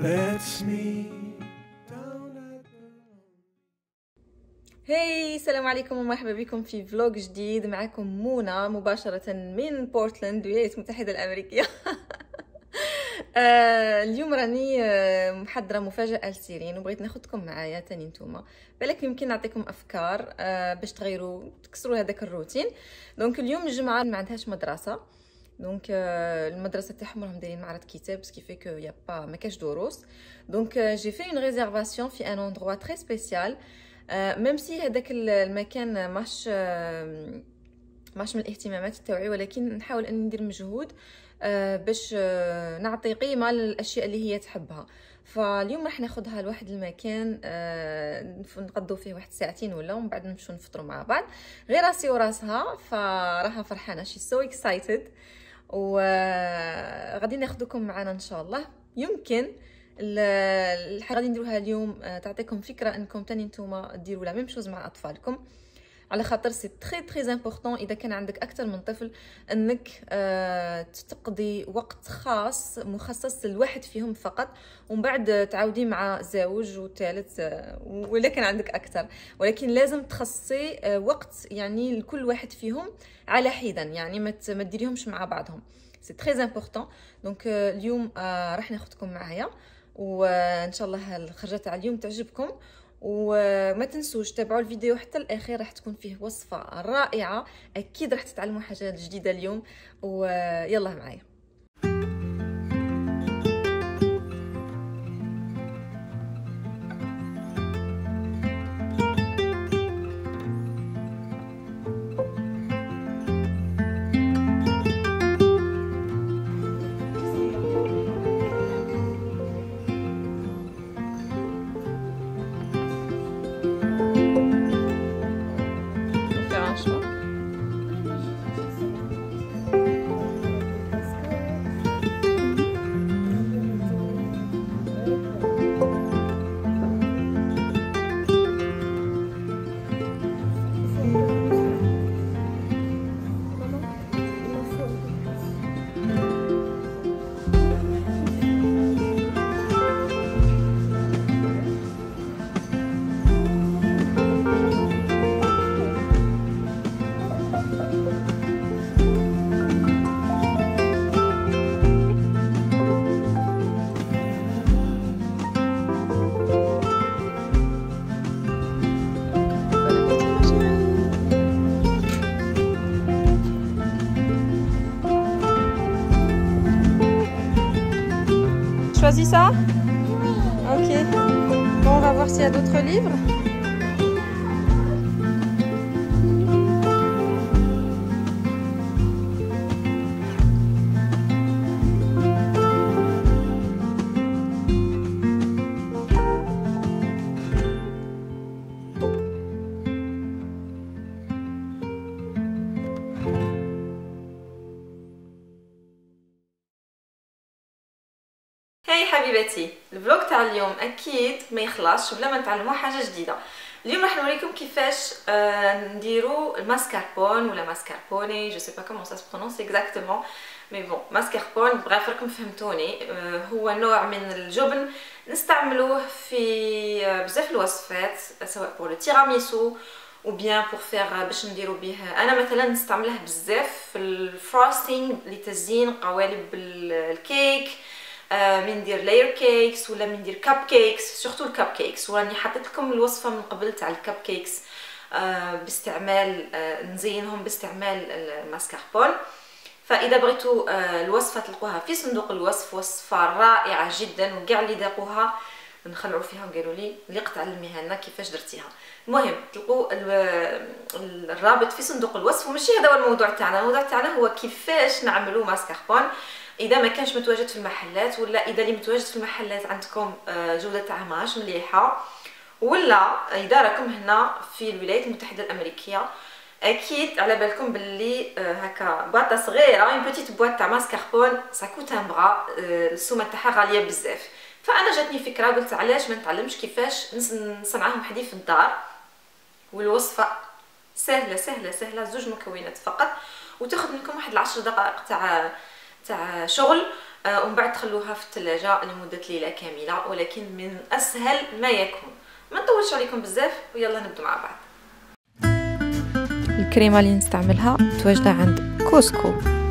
lets me down at هاي السلام عليكم ومرحبا بكم في فلوج جديد. معكم منى مباشرة من بورتلاند الولايات المتحدة الأمريكية. اليوم راني محضرة مفاجأة لسيرين وبغيت ناخدكم معايا تاني نتوما بالك يمكن نعطيكم أفكار باش تكسروا هذاك الروتين. دونك اليوم الجمعة ما عندهاش مدرسة، دونك المدرسه تاعهم راهم دايرين معرض كتاب سكي في كو يا با ما كاش دروس. دونك جي في اون ريزيرفاسيون في ان اندروا تري سبيسيال، ميم سي هذاك المكان ماش من الاهتمامات تاعي، ولكن نحاول ان ندير مجهود باش نعطي قيمه للاشياء اللي هي تحبها. فاليوم راح ناخذها لواحد المكان نقضوا فيه واحد ساعتين ولا، ومن بعد نمشوا نفطروا مع بعض. غير راسي وراسها فراها فرحانه، شي سو اكسايتد، وغادي ناخذكم معنا ان شاء الله. يمكن الحاجه غادي نديروها اليوم تعطيكم فكره انكم تاني نتوما ديروا لا ميم شوز مع اطفالكم، على خاطر سي تري امبورطون اذا كان عندك اكثر من طفل انك تقضي وقت خاص مخصص لواحد فيهم فقط، ومن بعد تعاودي مع زوج وثالث ولا كان عندك اكثر، ولكن لازم تخصصي وقت يعني لكل واحد فيهم على حدا، يعني ما تديريهمش مع بعضهم، سي تري امبورطون. دونك اليوم راح ناخذكم معايا، وان شاء الله الخرجه تاع اليوم تعجبكم. وما تنسوش تابعوا الفيديو حتى الاخير، راح تكون فيه وصفه رائعه، اكيد راح تتعلموا حاجات جديده اليوم، ويلا معايا. Choisis ça? Ok. Bon, on va voir s'il y a d'autres livres. هاي حبيبتي، الفلوج تاع اليوم اكيد ما يخلصش بلا ما نتعلموا حاجه جديده. اليوم راح نوريكم كيفاش نديروا الماسكاربون ولا ماسكاربوني، جو سي با كومون سا برونونس اكزاكتومون، مي بون ماسكاربون بغيت راكم فهمتوني. هو نوع من الجبن نستعملوه في بزاف الوصفات، سواء بور لو تيراميسو او بيان بور فيغ باش نديروا به. انا مثلا نستعمله بزاف في الفروستينغ لتزيين قوالب الكيك، من ندير لاير كيكس ولا من ندير كاب كيكس، سورتو الكاب كيكس. وراني حطيت لكم الوصفه من قبل تاع الكاب كيكس باستعمال نزينهم باستعمال الماسكاربون. فاذا بغيتوا الوصفه تلقوها في صندوق الوصف، وصفه رائعه جدا، وكاع اللي ذاقوها نخلعوا فيها وقالوا لي اللي تعلميها لنا كيفاش درتيها. المهم تلقوا الرابط في صندوق الوصف. وماشي هذا هو الموضوع تاعنا، الموضوع تاعنا هو كيفاش نعملوا ماسكاربون اذا ما كانش متواجد في المحلات، ولا اذا اللي متواجد في المحلات عندكم جوده تاعها ماهاش مليحه، ولا اذا راكم هنا في الولايات المتحده الامريكيه. اكيد على بالكم باللي هكا بواطه صغيره، اون بوتيت بواط تاع ماسكاربون سا كوت ان برا، السومه تاعها غاليه بزاف. فانا جاتني فكره، قلت علاش ما نتعلمش كيفاش نصنعها وحدي في الدار. والوصفه سهله سهله سهله، زوج مكونات فقط، وتاخذ منكم واحد 10 دقائق تاع شغل ومن بعد تخلوها في الثلاجه لمده ليله كامله، ولكن من اسهل ما يكون. ما نطولش عليكم بزاف ويلا نبدو مع بعض. الكريمه اللي نستعملها متواجده عند كوسكو.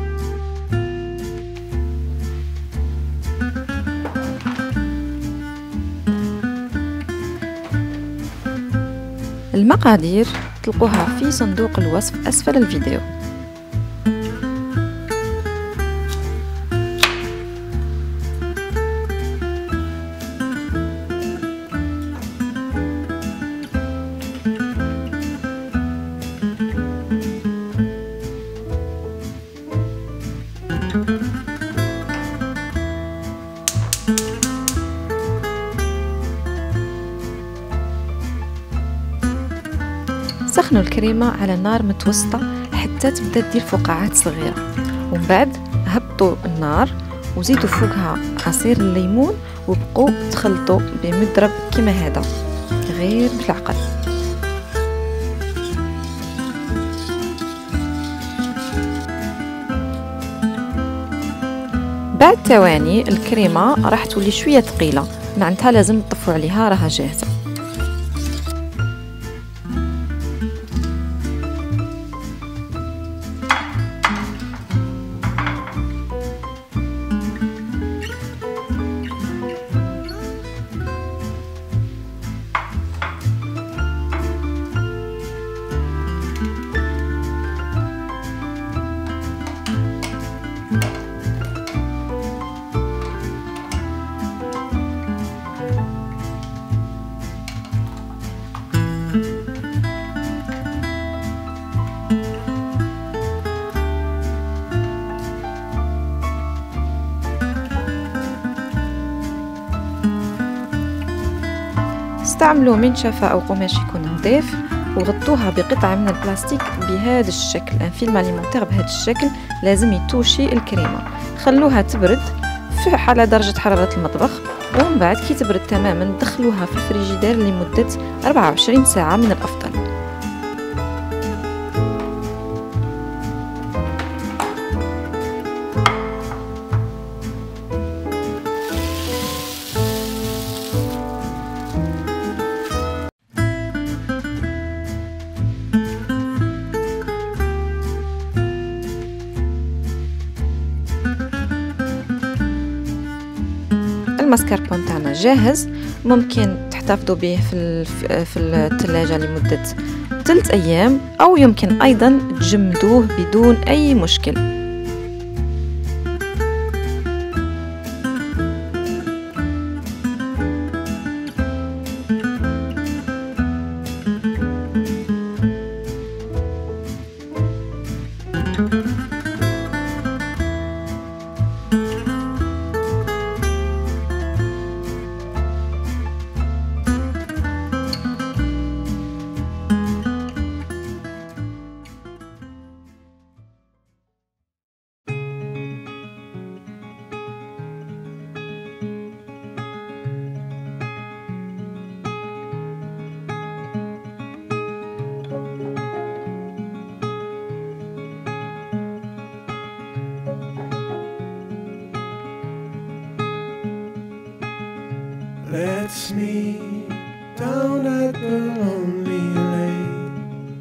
المقادير تلقوها في صندوق الوصف أسفل الفيديو. سخنوا الكريمة على نار متوسطة حتى تبدا دير فقاعات صغيرة، ومن بعد هبطوا النار وزيدوا فوقها عصير الليمون وبقوا تخلطوا بمضرب كما هذا غير بالعقل. بعد ثواني الكريمة راح تولي شوية ثقيلة، معناتها لازم تطفوا عليها راها جاهزة. استعملوا منشفة أو قماش يكون نظيف وغطوها بقطعة من البلاستيك بهذا الشكل، ان فيلم اليمونتير بهذا الشكل لازم يتوشي الكريمة. خلوها تبرد على درجة حرارة المطبخ، ومن بعد كي تبرد تماما دخلوها في الفريجيدير لمدة 24 ساعة من الأفضل. الماسكربون تاعنا جاهز، ممكن تحتفظوا به في الثلاجة لمدة 3 أيام، أو يمكن أيضا تجمدوه بدون أي مشكل. Let's meet down at the lonely lake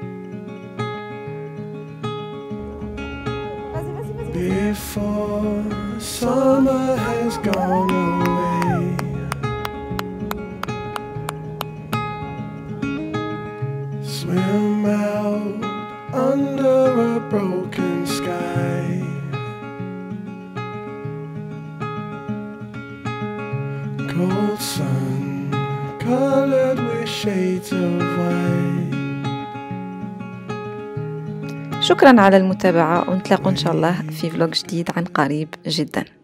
before summer has gone away. Swim out under a broken sky. Cold sun colored with shades of white. شكرا على المتابعة، ونتلاقوا إن شاء الله في فلوج جديد عن قريب جدا.